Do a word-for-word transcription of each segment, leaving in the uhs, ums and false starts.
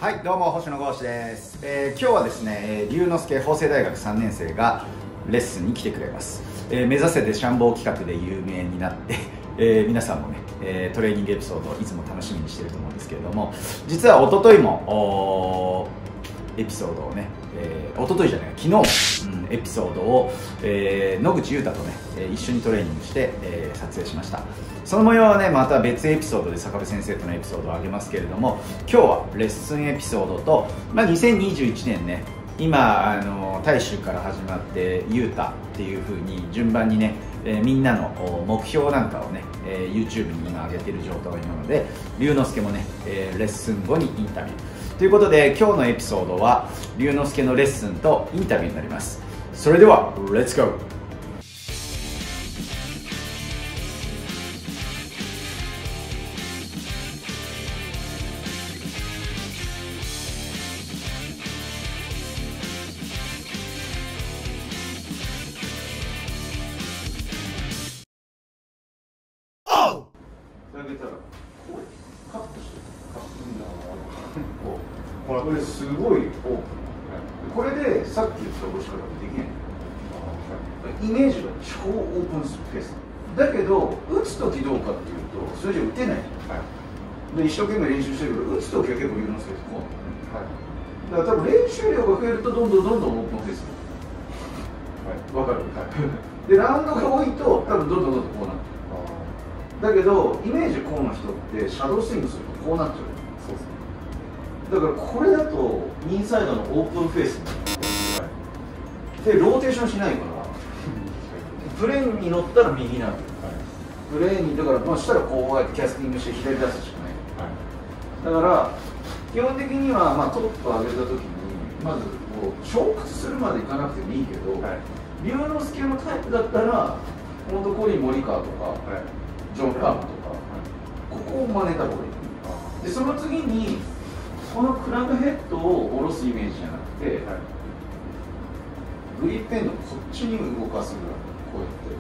はい、どうも星野剛志です、えー、今日はですね龍之介法政大学さんねん生がレッスンに来てくれます、えー、目指せデシャンボー企画で有名になって、えー、皆さんもね、えー、トレーニングエピソードをいつも楽しみにしていると思うんですけれども、実は一昨日もエピソードをね、えー、一昨日じゃない昨日、うん、エピソードを、えー、野口裕太とね一緒にトレーニングして、えー、撮影しました。その模様はねまた別エピソードで坂部先生とのエピソードをあげますけれども、今日はレッスンエピソードと、まあ、にせんにじゅういちねんね、今あの大衆から始まって裕太っていう風に順番にね、えー、みんなの目標なんかをね、えー、YouTube に今上げてる状態なので、龍之介もね、えー、レッスン後にインタビューということで、今日のエピソードは龍之介のレッスンとインタビューになります。それではレッツゴー。上げたらこうカットしてカットこうこれすごいオープン。これでさっき言った下ろし方ができない。イメージが超オープンスペースだけど、打つ時どうかっていうとそれじゃ打てない、はい、で一生懸命練習してるけど、打つ時は結構龍之介ってこう、はい、だから多分練習量が増えるとどんどんどんどんオープンフェイスに、はい、分かる、はい、でラウンドが多いと多分どんどんどんどんこうなってだけど、イメージこうな人ってシャドースイングするとこうなっちゃう。そうですね。だからこれだとインサイドのオープンフェースになって、でローテーションしないからプレーンに乗ったら右になる、はい、プレーンにだからまあしたらこうやってキャスティングして左出すしかない、はい、だから基本的にはまあトップ上げた時にまずこう昇屈するまでいかなくてもいいけど、はい、龍之介のタイプだったら本当コリン・モリカーとか、はいジョン・ラームとか、ここを真似た方がいい。で、その次に、このクラブヘッドを下ろすイメージじゃなくて、はい、グリップエンドをこっちに動かすぐらい、こ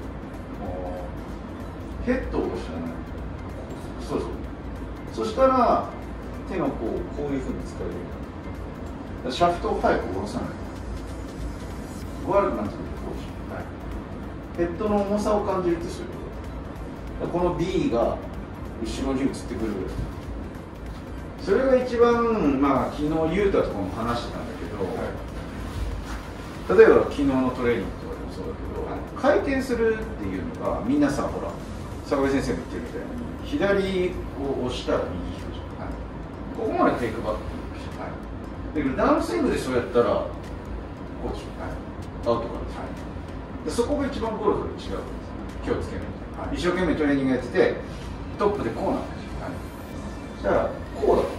うやって。ヘッドを下ろしたらない。そうそう。そしたら、手のこう、こういうふうに使える。シャフトを早く下ろさない。悪くなってくると、こうし、はい、ヘッドの重さを感じるってする。この B が後ろに移ってくるぐらい、それが一番、まあ、昨日裕太とかも話してたんだけど、はい、例えば昨日のトレーニングとかでもそうだけど、はい、回転するっていうのがみんなさ、ほら坂部先生も言ってるみたいに左を押したら右引くじゃん、はい、ここまでテイクバックって言うし、はい、だけどダウンスイングでそうやったらこっち、はい、アウトからです、はい、でそこが一番ゴルフで違うんです、気をつけないと。一生懸命トレーニングやっててトップでこうなんですよ、はい、そしたらこうだと思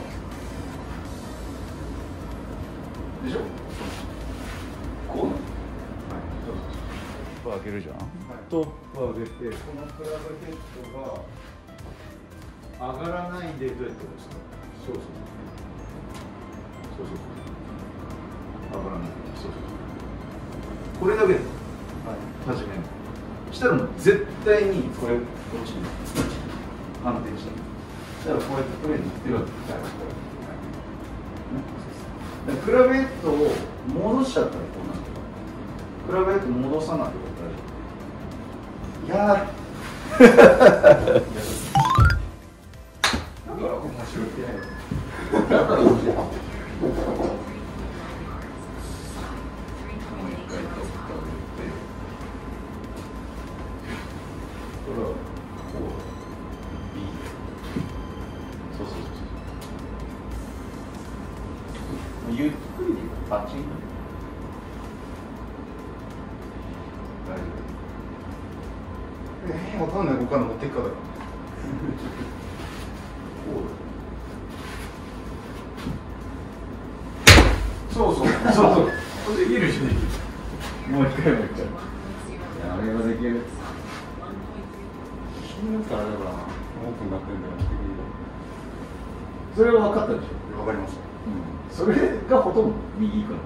うでしょ、こうなんです、はい、トップ上げるじゃん、はい、トップ上げてこのクラブヘッドが上がらないでどうやって押すか、そうそうそうそうそう上がらないで、そうそうそうこれだけで、はい、始める。したらもう絶対にこれこっちに反転して、そしたらこうやってプレーにいってるわけです。クラブヘッドを戻しちゃったらこうなる。クラブヘッド戻さないと大丈夫。いやーだから面白い。だから面白い。ゆっくりでパチン。大丈夫。えー、わかんない。僕から持っていくから。こう。そうそう。そうそう。これできるしね。もう一回もう一回。あれはできる。君からだからな。オープンになってるんだよ。それは分かったでしょ。分かりました。それがほとんど右行くの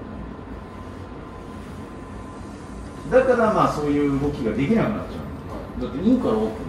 だからまあそういう動きができなくなっちゃう、はい、だってインからオープン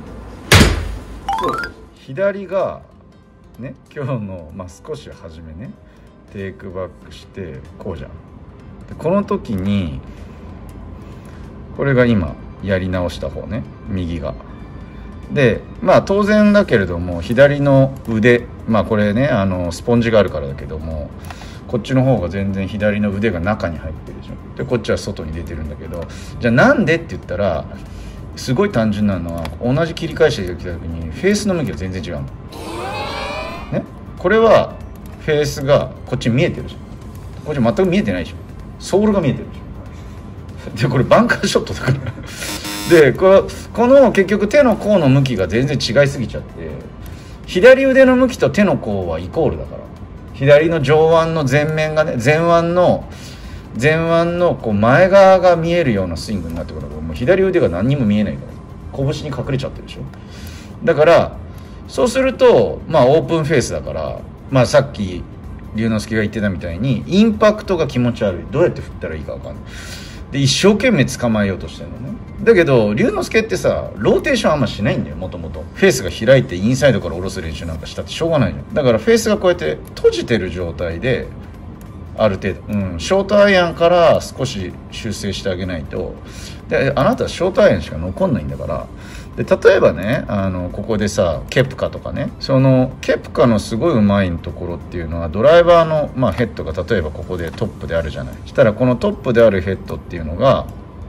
だそうそうそう左がね今日の、まあ、少し初めねテイクバックしてこうじゃん。でこの時にこれが今やり直した方ね、右が。でまあ当然だけれども左の腕、まあこれねあのスポンジがあるからだけども、こっちの方が全然左の腕が中に入ってるでしょ。でこっちは外に出てるんだけど、じゃあなんでって言ったらすごい単純なのは、同じ切り返してきた時にフェースの向きが全然違うのね。これはフェースがこっち見えてるじゃん、こっち全く見えてないでしょ。ソールが見えてるでしょ。でこれバンカーショットだからでここの結局手の甲の向きが全然違いすぎちゃって、左腕の向きと手の甲はイコールだから、左の上腕の前面がね、前腕の前腕のこう前側が見えるようなスイングになってくるから、もう左腕が何にも見えないから拳に隠れちゃってるでしょ。だからそうするとまあオープンフェースだから、まあさっき龍之介が言ってたみたいにインパクトが気持ち悪い、どうやって振ったらいいか分かんないで一生懸命捕まえようとしてるのね。だけど龍之介ってさローテーションあんましないんだよ。もともとフェースが開いてインサイドから下ろす練習なんかしたってしょうがないじゃん。だからフェースがこうやって閉じてる状態である程度、うん、ショートアイアンから少し修正してあげないと。であなたはショートアイアンしか残んないんだから。で例えばねあのここでさケプカとかね、そのケプカのすごいうまいところっていうのはドライバーの、まあ、ヘッドが例えばここでトップであるじゃない。したらこのトップであるヘッドっていうのが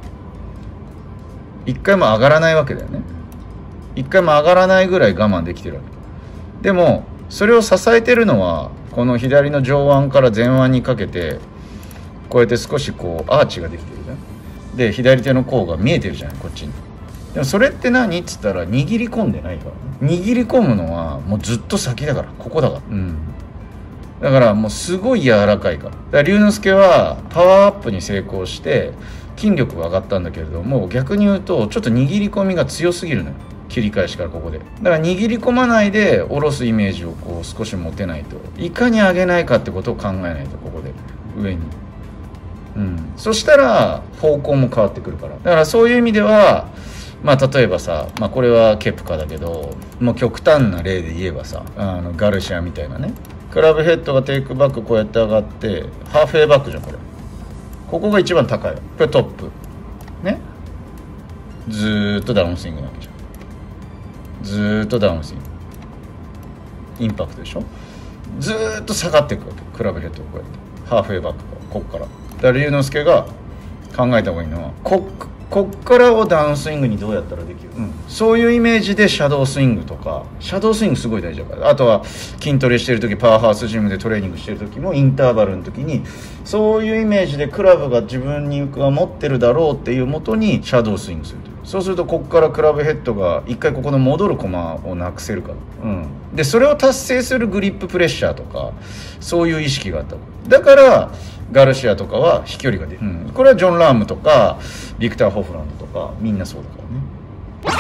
一回も上がらないわけだよね。一回も上がらないぐらい我慢できてるわけでも、それを支えてるのはこの左の上腕から前腕にかけてこうやって少しこうアーチができてるじゃん。で左手の甲が見えてるじゃないこっちに。でもそれって何っつったら握り込んでないから、ね、握り込むのはもうずっと先だから、ここだから、うん、だからもうすごい柔らかいから。だから龍之介はパワーアップに成功して筋力が上がったんだけれども、逆に言うとちょっと握り込みが強すぎるのよ、切り返しからここで。だから握り込まないで下ろすイメージをこう少し持てないと、いかに上げないかってことを考えないと、ここで上に、うん、そしたら方向も変わってくるから。だからそういう意味ではまあ例えばさ、まあこれはケプカだけど、もう極端な例で言えばさ、あのガルシアみたいなね、クラブヘッドがテイクバックこうやって上がってハーフウェイバックじゃんこれ。ここが一番高い、これトップね。ずーっとダウンスイングなわけじゃん。ずーっとダウンスイング、インパクトでしょ。ずーっと下がっていくわけ、クラブヘッドをこうやってハーフウェイバックがこっから。だから龍之介が考えた方がいいのはこっこっからをダウンスイングにどうやったらできる、うん、そういうイメージでシャドースイングとか、シャドースイングすごい大事だから。あとは筋トレしてる時、パワーハウスジムでトレーニングしてる時もインターバルの時にそういうイメージでクラブが自分には持ってるだろうっていうもとにシャドースイングすると。そうするとこっからクラブヘッドが一回ここの戻るコマをなくせるから、うん、でそれを達成するグリッププレッシャーとかそういう意識があった。だからガルシアとかは飛距離が出る、うん、これはジョン・ラームとかビクター・ホフランドとかみんなそうだからね。 はい、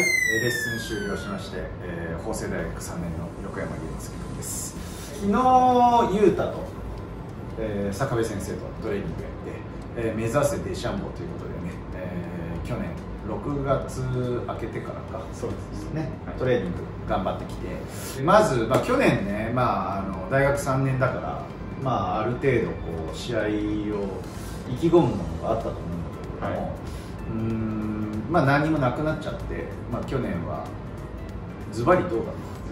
えー、レッスン終了しまして、えー、法政大学さんねんの横山龍之介君です。昨日雄太と、えー、坂部先生とトレーニングやって、えー、目指せデシャンボということでね、えー、去年ろくがつ明けてからか、そうですね、はい、トレーニング頑張ってきて、まず、まあ、去年ね、まあ、あの大学さんねんだから、まあ、ある程度こう試合を意気込むものがあったと思うんだけれども、はい、うーんまあ何もなくなっちゃって、まあ、去年はズバリどうだった？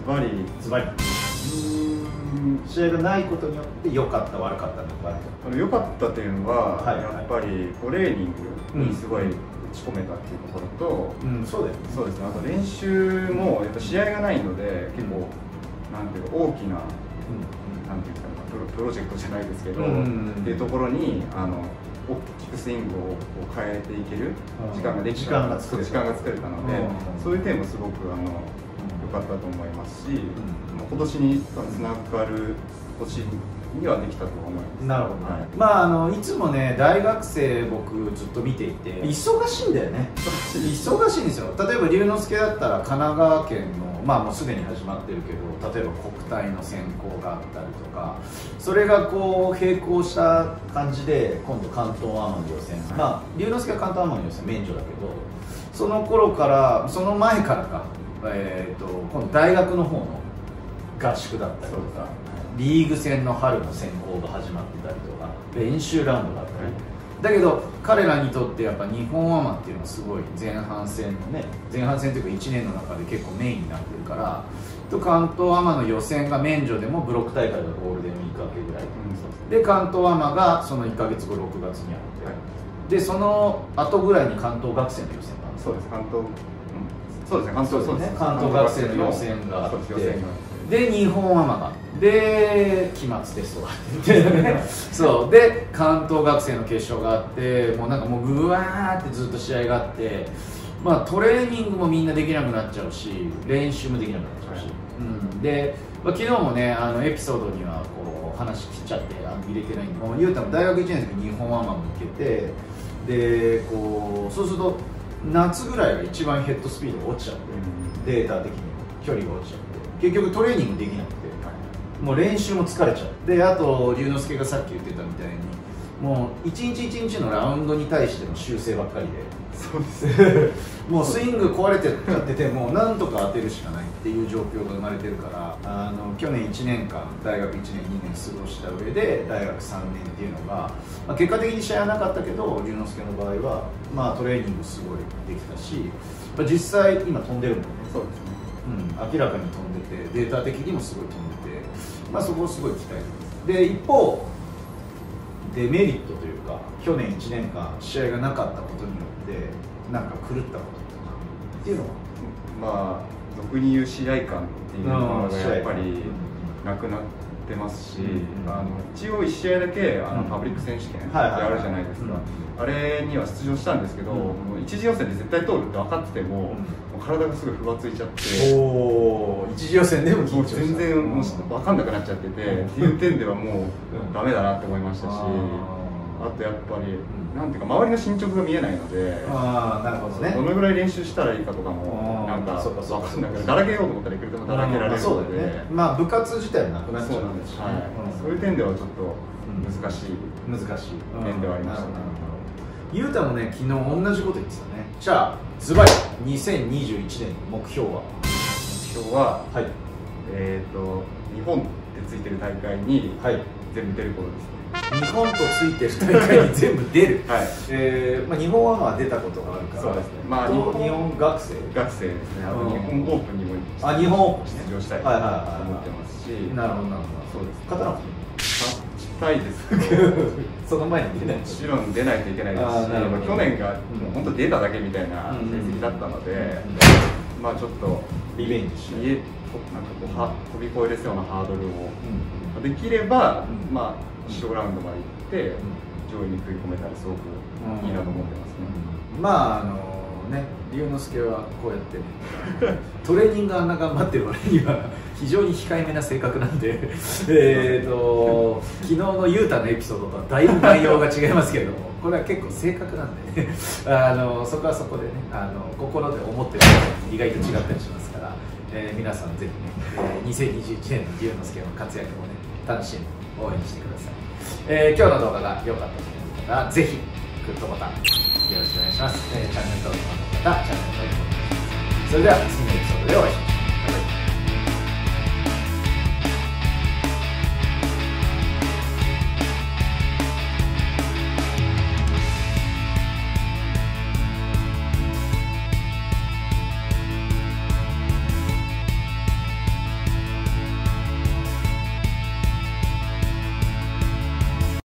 ズバリズバリ試合がないことによって良かった悪かったのかある。 良かったというのは、はいはい、やっぱりトレーニングにすごい打ち込めたっていうところと、 うん、そうですね。 そうですね。あと練習もやっぱ試合がないので結構、うん、なんていうか大きな、うん、なんていうかプロ、プロジェクトじゃないですけど、うん、っていうところにあの大きくスイングを変えていける時間ができた、時間が作れた、時間が作れたので、うん、そういう点もすごくあの良かったと思いますし、うん、今年につながる年にはできたと思います。 なるほど、はい、まああのいつもね大学生僕ずっと見ていて忙しいんだよね。忙しいんですよ。例えば龍之介だったら神奈川県のまあもうすでに始まってるけど、例えば国体の選考があったりとか、それがこう並行した感じで今度関東アマの予選、はい、まあ龍之介は関東アマの予選免除だけど、その頃からその前からか、えー、と今度大学の方の合宿だったりとかリーグ戦の春の選考が始まってたりとか練習ラウンドがあったり、だけど彼らにとってやっぱ日本アマっていうのはすごい前半戦のね、前半戦というかいちねんの中で結構メインになってるから、と関東アマの予選が免除でもブロック大会がゴールデンウィーク明けぐらい、うん、で関東アマがそのいっかげつごろくがつにあって、はい、でその後ぐらいに関東学生の予選がある。 そうです、関東、うん、そうですね、関東、そうですね、 関東学生の予選があって、で日本アマがで期末テストがあってそうで関東学生の決勝があって、もうなんかもうぐわーってずっと試合があって、まあ、トレーニングもみんなできなくなっちゃうし練習もできなくなっちゃうし、はい、うん、で、まあ、昨日もねあのエピソードにはこう話切っちゃってあの入れてないんで、もう言うたら大学いちねんの時に日本アマも行けて、でこうそうすると夏ぐらいが一番ヘッドスピードが落ちちゃって、うん、データ的に距離が落ちちゃって結局トレーニングできなくて、もう練習も疲れちゃう。であと龍之介がさっき言ってたみたいにもう一日一日のラウンドに対しての修正ばっかりで、 そうですもうスイング壊れてっちゃっててもうなんとか当てるしかないっていう状況が生まれてるから、あの去年いちねんかん大学いちねんにねん過ごした上で大学さんねんっていうのが、まあ、結果的に試合はなかったけど龍之介の場合は、まあ、トレーニングすごいできたし、まあ、実際今飛んでるもんね。 そうですね、 うん、明らかに飛んでてデータ的にもすごい飛んでて、まあ、そこをすごい期待で、一方デメリットというか去年いちねんかん試合がなかったことによってなんか狂ったこととかっていうのは、 まあ俗に言う試合感っていうのがやっぱりなくなってますし、うん、あの一応いち試合だけあのパブリック選手権ってあるじゃないですか、あれには出場したんですけど、うん、もう一次予選で絶対通るって分かってても、うん、もう体がすごいふわついちゃって、 おー、一次予選でも緊張した、 全然もう分かんなくなっちゃってて、うん、っていう点ではもうダメだなって思いましたし、あとやっぱり、なんていうか周りの進捗が見えないので、 あ、なるほどね、 どのぐらい練習したらいいかとかもなんか分かんないから、だらけようと思ったらいくらでもだらけられるので、 ね、まあ部活自体なくなっちゃうんですし、はい、 そういう点ではちょっと難しい、 難しい点ではありましたね。 ゆうたもね、昨日同じこと言ってたね。じゃあズバリにせんにじゅういちねんの目標は？ 目標は、はい、えっと日本ってついてる大会に全部出ることですね。 日本とついてる大会に全部出る、 はい、 えーまあ、日本はまあ出たことがあるから、 そうですね、まあ、 日本日本学生学生ですね、あと日本オープンにもあ日本オープン出場したいと思ってますし、 なるほどなるほど、 そうです、 勝たなくて勝ちたいですけどその前に出ない、 もちろん出ないといけないですし、去年がもう本当出ただけみたいな成績だったので、まあちょっとリベンジして、 なんかこうは飛び越えれそうなハードルをできれば、まあ小ラウンドまで行って上位に食い込めたらすごくいいなと思ってますね。 うん、まああのね、龍之介はこうやって、ね、トレーニングあんな頑張ってる割には非常に控えめな性格なんでえと昨日のゆうたのエピソードとはだいぶ内容が違いますけれども、これは結構性格なんで、ね、あのそこはそこでね、あの心で思ってること意外と違ったりしますから、えー、皆さんぜひね、えー、にせんにじゅういちねんの龍之介の活躍をね楽しみに応援してください。えー、今日の動画が良かったという方はぜひグッドボタンよろしくお願いします。えー、チャンネル登録の方、チャンネル登録お願いします。それでは次のエピソードでお会いしましょう。